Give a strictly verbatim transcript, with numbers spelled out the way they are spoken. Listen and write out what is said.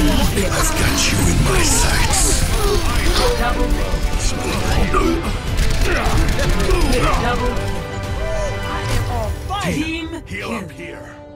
I've got you in my sights. Double. Double. Team, Team heal kill. up here.